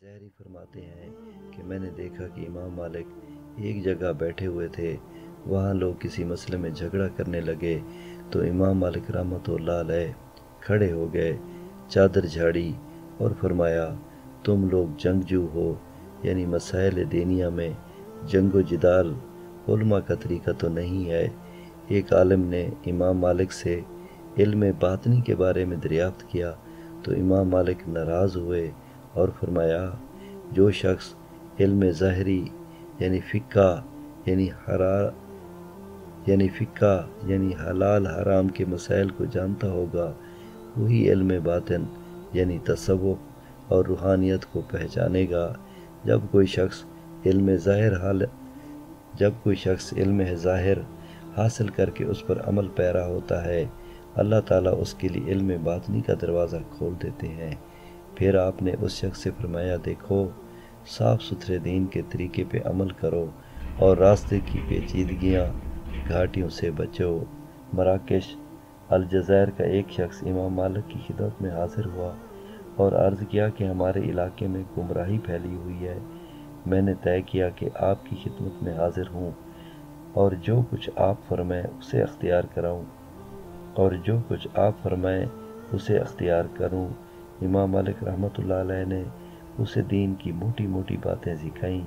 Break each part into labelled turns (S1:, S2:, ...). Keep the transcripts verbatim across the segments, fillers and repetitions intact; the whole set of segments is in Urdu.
S1: زہری فرماتے ہیں کہ میں نے دیکھا کہ امام مالک ایک جگہ بیٹھے ہوئے تھے، وہاں لوگ کسی مسئلے میں جھگڑا کرنے لگے تو امام مالک رحمۃ اللہ علیہ کھڑے ہو گئے، چادر جھاڑی اور فرمایا تم لوگ جنگجو ہو، یعنی مسائل دینیا میں جنگ و جدال علماء کا طریقہ تو نہیں ہے۔ ایک عالم نے امام مالک سے علم باطنی کے بارے میں دریافت کیا تو امام مالک ناراض ہوئے اور فرمایا جو شخص علم ظاہری یعنی فقہ یعنی حرا یعنی فقہ یعنی حلال حرام کے مسائل کو جانتا ہوگا، وہی علم باطن یعنی تصوف اور روحانیت کو پہچانے گا۔ جب کوئی شخص علم ظاہر حال جب کوئی شخص علم ظاہر حاصل کر کے اس پر عمل پیرا ہوتا ہے، اللہ تعالیٰ اس کے لیے علم باطنی کا دروازہ کھول دیتے ہیں۔ پھر آپ نے اس شخص سے فرمایا دیکھو، صاف ستھرے دین کے طریقے پہ عمل کرو اور راستے کی پیچیدگیاں گھاٹیوں سے بچو۔ مراکش الجزائر کا ایک شخص امام مالک کی خدمت میں حاضر ہوا اور عرض کیا کہ ہمارے علاقے میں گمراہی پھیلی ہوئی ہے، میں نے طے کیا کہ آپ کی خدمت میں حاضر ہوں اور جو کچھ آپ فرمائیں اسے اختیار کراؤں اور جو کچھ آپ فرمائیں اسے اختیار کروں۔ امام مالک رحمۃ اللہ علیہ نے اسے دین کی موٹی موٹی باتیں سکھائیں،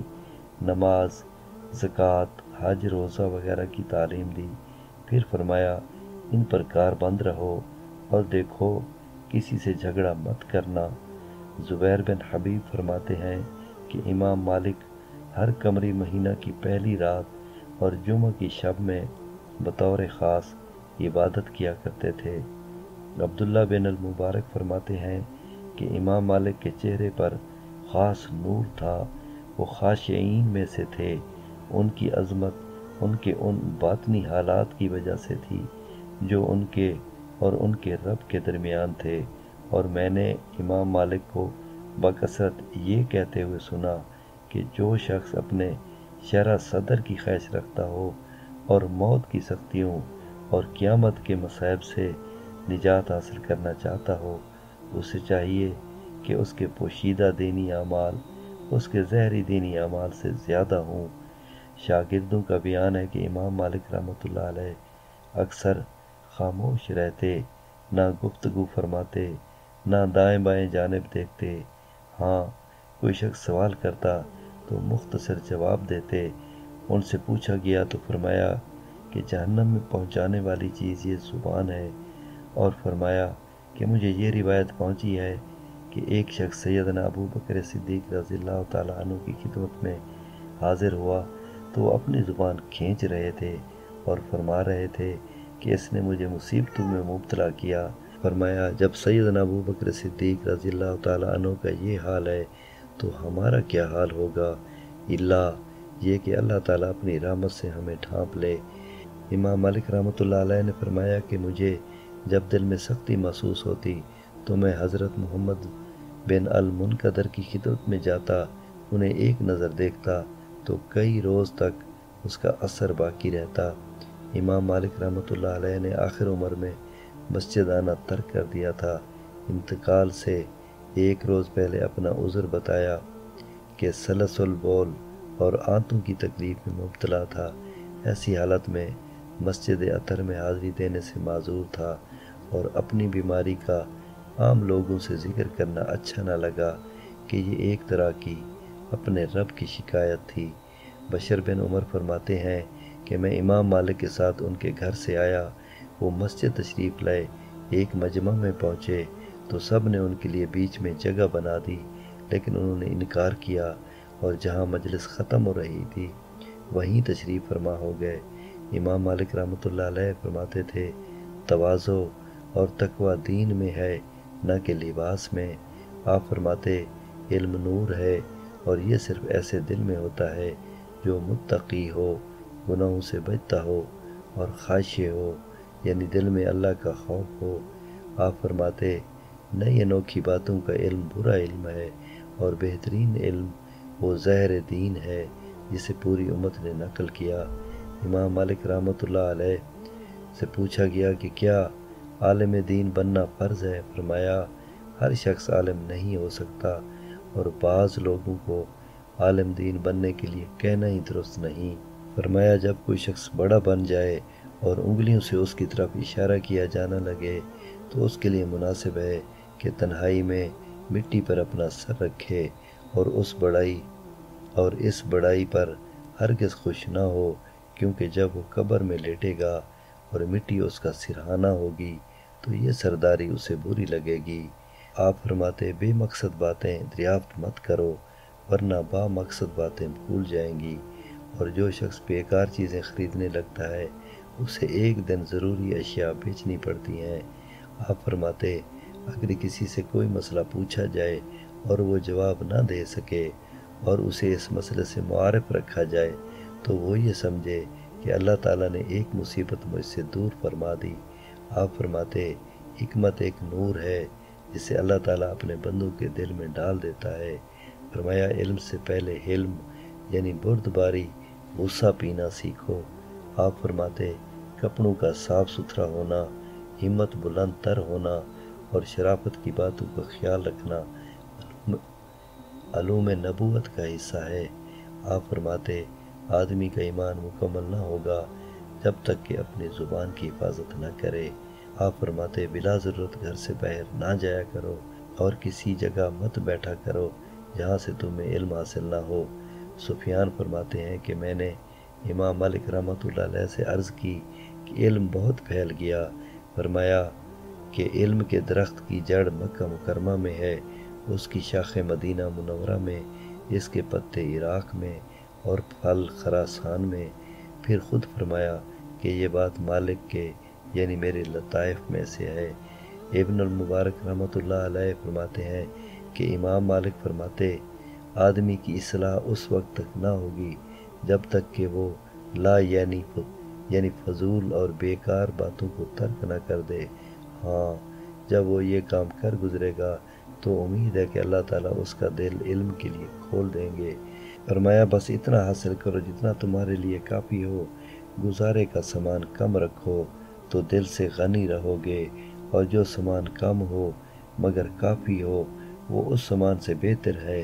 S1: نماز، زکوٰۃ، حج، روزہ وغیرہ کی تعلیم دی۔ پھر فرمایا ان پر کار بند رہو اور دیکھو کسی سے جھگڑا مت کرنا۔ زبیر بن حبیب فرماتے ہیں کہ امام مالک ہر قمری مہینہ کی پہلی رات اور جمعہ کی شب میں بطور خاص عبادت کیا کرتے تھے۔ عبداللہ بن المبارک فرماتے ہیں کہ امام مالک کے چہرے پر خاص نور تھا، وہ خاشعین میں سے تھے، ان کی عظمت ان کے ان باطنی حالات کی وجہ سے تھی جو ان کے اور ان کے رب کے درمیان تھے، اور میں نے امام مالک کو بکثرت یہ کہتے ہوئے سنا کہ جو شخص اپنے شرح صدر کی خواہش رکھتا ہو اور موت کی سختیوں اور قیامت کے مصائب سے نجات حاصل کرنا چاہتا ہو، اسے چاہیے کہ اس کے پوشیدہ دینی اعمال اس کے ظاہری دینی اعمال سے زیادہ ہوں۔ شاگردوں کا بیان ہے کہ امام مالک رحمۃ اللہ علیہ اکثر خاموش رہتے، نہ گفتگو فرماتے، نہ دائیں بائیں جانب دیکھتے۔ ہاں کوئی شخص سوال کرتا تو مختصر جواب دیتے۔ ان سے پوچھا گیا تو فرمایا کہ جہنم میں پہنچانے والی چیز یہ زبان ہے، اور فرمایا کہ مجھے یہ روایت پہنچی ہے کہ ایک شخص سیدنا ابو بکر صدیق رضی اللہ تعالیٰ عنہ کی خدمت میں حاضر ہوا تو وہ اپنی زبان کھینچ رہے تھے اور فرما رہے تھے کہ اس نے مجھے مصیبتوں میں مبتلا کیا۔ فرمایا جب سیدنا ابو بکر صدیق رضی اللہ تعالیٰ عنہ کا یہ حال ہے تو ہمارا کیا حال ہوگا، اللہ یہ کہ اللہ تعالیٰ اپنی رحمت سے ہمیں ڈھانپ لے۔ امام مالک رحمۃ اللہ علیہ نے فرمایا کہ مجھے جب دل میں سختی محسوس ہوتی تو میں حضرت محمد بن المنکدر کی خدمت میں جاتا، انہیں ایک نظر دیکھتا تو کئی روز تک اس کا اثر باقی رہتا۔ امام مالک رحمۃ اللہ علیہ نے آخر عمر میں مسجد آنا ترک کر دیا تھا۔ انتقال سے ایک روز پہلے اپنا عذر بتایا کہ سلسل بول اور آنتوں کی تکلیف میں مبتلا تھا، ایسی حالت میں مسجد اطہر میں حاضری دینے سے معذور تھا اور اپنی بیماری کا عام لوگوں سے ذکر کرنا اچھا نہ لگا کہ یہ ایک طرح کی اپنے رب کی شکایت تھی۔ بشر بن عمر فرماتے ہیں کہ میں امام مالک کے ساتھ ان کے گھر سے آیا، وہ مسجد تشریف لائے، ایک مجمع میں پہنچے تو سب نے ان کے لیے بیچ میں جگہ بنا دی، لیکن انہوں نے انکار کیا اور جہاں مجلس ختم ہو رہی تھی وہیں تشریف فرما ہو گئے۔ امام مالک رحمۃ اللہ علیہ فرماتے تھے تواضع اور تقوی دین میں ہے نہ کہ لباس میں۔ آپ فرماتے علم نور ہے اور یہ صرف ایسے دل میں ہوتا ہے جو متقی ہو، گناہوں سے بچتا ہو اور خاشع ہو، یعنی دل میں اللہ کا خوف ہو۔ آپ فرماتے نئی انوکھی باتوں کا علم برا علم ہے اور بہترین علم وہ ظاہر دین ہے جسے پوری امت نے نقل کیا۔ امام مالک رحمۃ اللہ علیہ سے پوچھا گیا کہ کیا عالم دین بننا فرض ہے؟ فرمایا ہر شخص عالم نہیں ہو سکتا اور بعض لوگوں کو عالم دین بننے کے لیے کہنا ہی درست نہیں۔ فرمایا جب کوئی شخص بڑا بن جائے اور انگلیوں سے اس کی طرف اشارہ کیا جانا لگے تو اس کے لیے مناسب ہے کہ تنہائی میں مٹی پر اپنا سر رکھے اور اس بڑائی اور اس بڑائی پر ہرگز خوش نہ ہو، کیونکہ جب وہ قبر میں لیٹے گا اور مٹی اس کا سرہانہ ہوگی تو یہ سرداری اسے بری لگے گی۔ آپ فرماتے بے مقصد باتیں دریافت مت کرو ورنہ با مقصد باتیں بھول جائیں گی، اور جو شخص بیکار چیزیں خریدنے لگتا ہے اسے ایک دن ضروری اشیاء بیچنی پڑتی ہیں۔ آپ فرماتے اگر کسی سے کوئی مسئلہ پوچھا جائے اور وہ جواب نہ دے سکے اور اسے اس مسئلے سے معارف رکھا جائے تو وہ یہ سمجھے کہ اللہ تعالیٰ نے ایک مصیبت مجھ سے دور فرما دی۔ آپ فرماتے حکمت ایک نور ہے جسے اللہ تعالیٰ اپنے بندوں کے دل میں ڈال دیتا ہے۔ فرمایا علم سے پہلے علم یعنی بردباری غصہ پینا سیکھو۔ آپ فرماتے کپڑوں کا صاف ستھرا ہونا، ہمت بلند تر ہونا اور شرافت کی باتوں کا خیال رکھنا علوم نبوت کا حصہ ہے۔ آپ فرماتے آدمی کا ایمان مکمل نہ ہوگا جب تک کہ اپنی زبان کی حفاظت نہ کرے۔ آپ فرماتے بلا ضرورت گھر سے باہر نہ جایا کرو اور کسی جگہ مت بیٹھا کرو جہاں سے تمہیں علم حاصل نہ ہو۔ سفیان فرماتے ہیں کہ میں نے امام مالک رحمۃ اللہ علیہ سے عرض کی کہ علم بہت پھیل گیا۔ فرمایا کہ علم کے درخت کی جڑ مکہ مکرمہ میں ہے، اس کی شاخیں مدینہ منورہ میں، اس کے پتے عراق میں اور پھل خراسان میں۔ پھر خود فرمایا کہ یہ بات مالک کے یعنی میرے لطائف میں سے ہے۔ ابن المبارک رحمۃ اللہ علیہ فرماتے ہیں کہ امام مالک فرماتے آدمی کی اصلاح اس وقت تک نہ ہوگی جب تک کہ وہ لا یعنی یعنی فضول اور بیکار باتوں کو ترک نہ کر دے۔ ہاں جب وہ یہ کام کر گزرے گا تو امید ہے کہ اللہ تعالیٰ اس کا دل علم کے لیے کھول دیں گے۔ فرمایا بس اتنا حاصل کرو جتنا تمہارے لیے کافی ہو، گزارے کا سامان کم رکھو تو دل سے غنی رہو گے، اور جو سامان کم ہو مگر کافی ہو وہ اس سامان سے بہتر ہے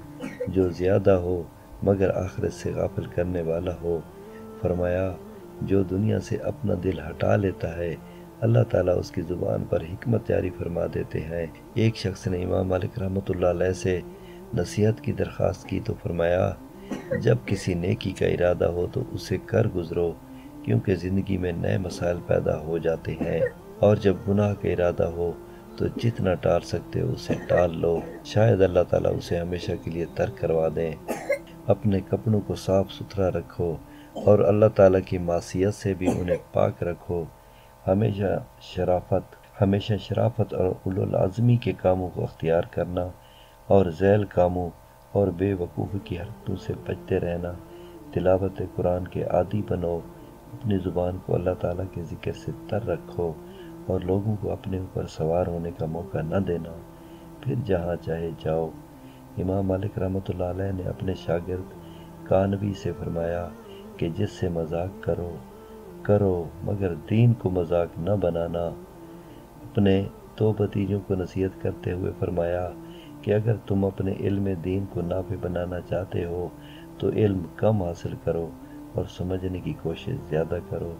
S1: جو زیادہ ہو مگر آخرت سے غافل کرنے والا ہو۔ فرمایا جو دنیا سے اپنا دل ہٹا لیتا ہے اللہ تعالیٰ اس کی زبان پر حکمت جاری فرما دیتے ہیں۔ ایک شخص نے امام مالک رحمۃ اللہ علیہ سے نصیحت کی درخواست کی تو فرمایا جب کسی نیکی کا ارادہ ہو تو اسے کر گزرو، کیونکہ زندگی میں نئے مسائل پیدا ہو جاتے ہیں، اور جب گناہ کا ارادہ ہو تو جتنا ٹال سکتے ہو اسے ٹال لو، شاید اللہ تعالیٰ اسے ہمیشہ کے لیے ترک کروا دیں۔ اپنے کپڑوں کو صاف ستھرا رکھو اور اللہ تعالیٰ کی معصیت سے بھی انہیں پاک رکھو۔ ہمیشہ شرافت ہمیشہ شرافت اور اولو العزمی کے کاموں کو اختیار کرنا اور ذیل کاموں اور بے وقوفی کی حرکتوں سے بچتے رہنا۔ تلاوت قرآن کے عادی بنو، اپنی زبان کو اللہ تعالیٰ کے ذکر سے تر رکھو اور لوگوں کو اپنے اوپر سوار ہونے کا موقع نہ دینا، پھر جہاں چاہے جاؤ۔ امام مالک رحمۃ اللہ علیہ نے اپنے شاگرد کانوی سے فرمایا کہ جس سے مذاق کرو کرو مگر دین کو مذاق نہ بنانا۔ اپنے دو بھتیجوں کو نصیحت کرتے ہوئے فرمایا کہ اگر تم اپنے علم دین کو نافع بنانا چاہتے ہو تو علم کم حاصل کرو اور سمجھنے کی کوشش زیادہ کرو۔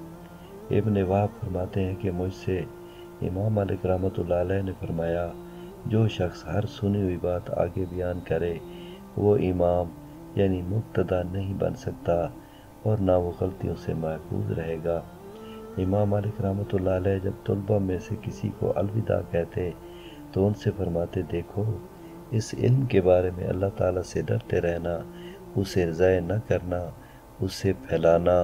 S1: ابن وہب فرماتے ہیں کہ مجھ سے امام مالک رحمۃ اللہ علیہ نے فرمایا جو شخص ہر سنی ہوئی بات آگے بیان کرے وہ امام یعنی مقتدا نہیں بن سکتا اور نہ وہ غلطیوں سے محفوظ رہے گا۔ امام مالک رحمۃ اللہ علیہ جب طلبہ میں سے کسی کو الوداع کہتے تو ان سے فرماتے دیکھو اس علم کے بارے میں اللہ تعالیٰ سے ڈرتے رہنا، اسے ضائع نہ کرنا، اسے پھیلانا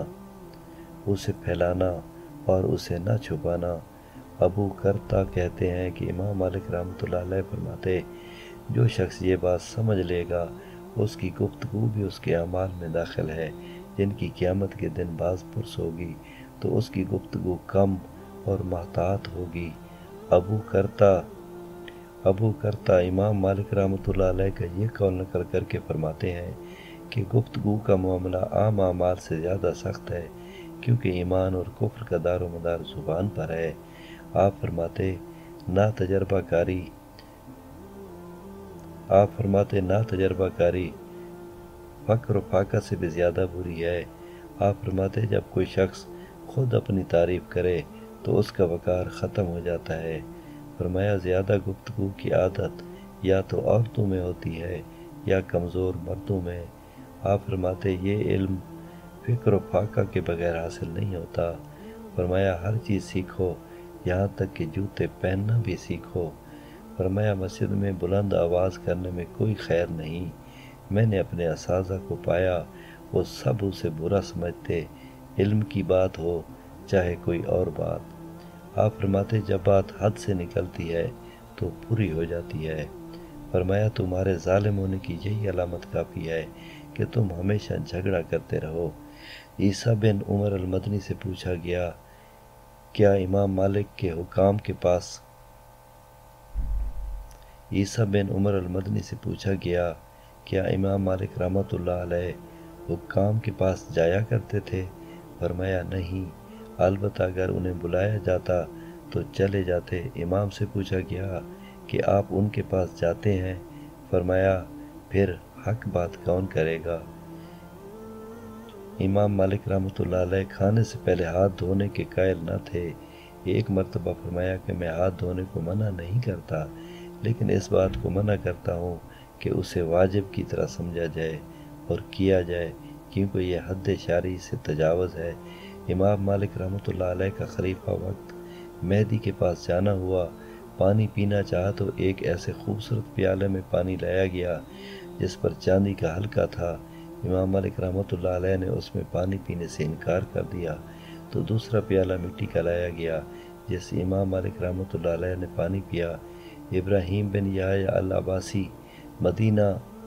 S1: اسے پھیلانا اور اسے نہ چھپانا۔ ابو کرتا کہتے ہیں کہ امام مالک رحمۃ اللہ علیہ فرماتے جو شخص یہ بات سمجھ لے گا اس کی گفتگو بھی اس کے اعمال میں داخل ہے، جن کی قیامت کے دن باز پرس ہوگی تو اس کی گفتگو کم اور محتاط ہوگی۔ ابو کرتا ابو کرتا امام مالک رحمۃ اللہ علیہ کا یہ قول نقل کر کے فرماتے ہیں کہ گفتگو کا معاملہ عام اعمال سے زیادہ سخت ہے، کیونکہ ایمان اور کفر کا دار و مدار زبان پر ہے۔ آپ فرماتے نا تجربہ کاری آپ فرماتے نا تجربہ کاری فقر و فاقہ سے بھی زیادہ بری ہے۔ آپ فرماتے جب کوئی شخص خود اپنی تعریف کرے تو اس کا وقار ختم ہو جاتا ہے۔ فرمایا زیادہ گفتگو کی عادت یا تو عورتوں میں ہوتی ہے یا کمزور مردوں میں۔ آپ فرماتے یہ علم فکر و فاقہ کے بغیر حاصل نہیں ہوتا۔ فرمایا ہر چیز سیکھو، یہاں تک کہ جوتے پہننا بھی سیکھو۔ فرمایا مسجد میں بلند آواز کرنے میں کوئی خیر نہیں۔ میں نے اپنے اساتذہ کو پایا وہ سب اسے برا سمجھتے، علم کی بات ہو چاہے کوئی اور بات۔ آپ فرماتے جب بات حد سے نکلتی ہے تو پوری ہو جاتی ہے۔ فرمایا تمہارے ظالم ہونے کی یہی علامت کافی ہے کہ تم ہمیشہ جھگڑا کرتے رہو۔ عیسیٰ بن عمر المدنی سے پوچھا گیا کیا امام مالک کے حکام کے پاس عیسیٰ بن عمر المدنی سے پوچھا گیا کیا امام مالک رحمۃ اللہ علیہ حکام کے پاس جایا کرتے تھے؟ فرمایا نہیں، البتہ اگر انہیں بلایا جاتا تو چلے جاتے۔ امام سے پوچھا گیا کہ آپ ان کے پاس جاتے ہیں؟ فرمایا پھر حق بات کون کرے گا؟ امام مالک رحمۃ اللہ علیہ کھانے سے پہلے ہاتھ دھونے کے قائل نہ تھے۔ ایک مرتبہ فرمایا کہ میں ہاتھ دھونے کو منع نہیں کرتا، لیکن اس بات کو منع کرتا ہوں کہ اسے واجب کی طرح سمجھا جائے اور کیا جائے، کیونکہ یہ حد شرعی سے تجاوز ہے۔ امام مالک رحمۃ اللہ علیہ کا خلیفہ وقت مہدی کے پاس جانا ہوا۔ پانی پینا چاہا تو ایک ایسے خوبصورت پیالے میں پانی لایا گیا جس پر چاندی کا حلقہ تھا۔ امام مالک رحمۃ اللہ علیہ نے اس میں پانی پینے سے انکار کر دیا تو دوسرا پیالہ مٹی کا لایا گیا جس سے امام مالک رحمۃ اللہ علیہ نے پانی پیا۔ ابراہیم بن یحییٰ العباسی مدینہ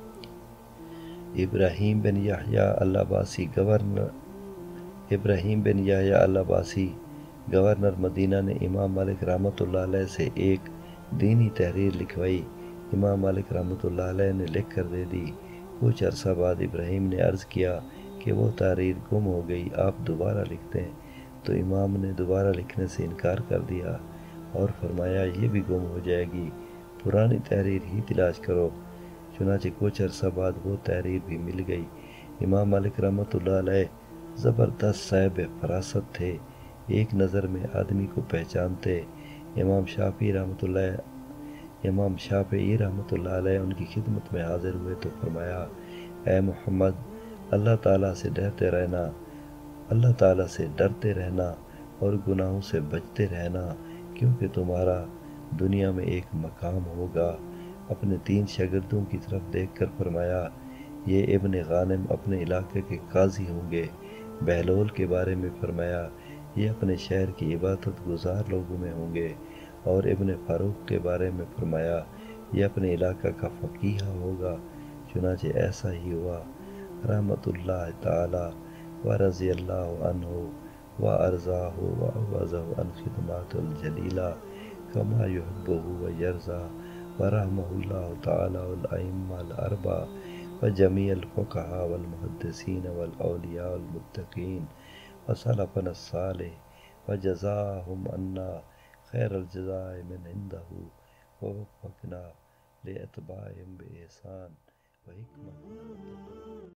S1: ابراہیم بن یحییٰ العباسی گورنر ابراہیم بن یحییٰ العباسی گورنر مدینہ نے امام مالک رحمۃ اللہ علیہ سے ایک دینی تحریر لکھوائی۔ امام مالک رحمۃ اللہ علیہ نے لکھ کر دے دی۔ کچھ عرصہ بعد ابراہیم نے عرض کیا کہ وہ تحریر گم ہو گئی، آپ دوبارہ لکھ دیں، تو امام نے دوبارہ لکھنے سے انکار کر دیا اور فرمایا یہ بھی گم ہو جائے گی، پرانی تحریر ہی تلاش کرو۔ چنانچہ کچھ عرصہ بعد وہ تحریر بھی مل گئی۔ امام مالک رحمۃ اللہ علیہ زبردست صاحب فراست تھے، ایک نظر میں آدمی کو پہچانتے۔ امام شافعی رحمۃ اللہ امام شافعی رحمۃ اللہ علیہ ان کی خدمت میں حاضر ہوئے تو فرمایا اے محمد، اللہ تعالیٰ سے ڈرتے رہنا اللہ تعالیٰ سے ڈرتے رہنا اور گناہوں سے بچتے رہنا، کیونکہ تمہارا دنیا میں ایک مقام ہوگا۔ اپنے تین شاگردوں کی طرف دیکھ کر فرمایا یہ ابن غانم اپنے علاقے کے قاضی ہوں گے۔ بہلول کے بارے میں فرمایا یہ اپنے شہر کی عبادت گزار لوگوں میں ہوں گے، اور ابن فاروق کے بارے میں فرمایا یہ اپنے علاقہ کا فقیہ ہوگا۔ چنانچہ ایسا ہی ہوا۔ رحمۃ اللہ تعالی و رضی اللہ عنہ و ارضاہ و عوضہ عن خدمات الجلیلہ کما یحبہ و یرضا و رحمہ اللہ تعالی الائمہ الاربعہ و جمیع الفقہاء والمحدثین والاولیاء والمتقین و سلفنا الصالح و جزاہم عنا خیر الجزاء من عندہ و وفقنا لاتباعہم بإحسان و حکمت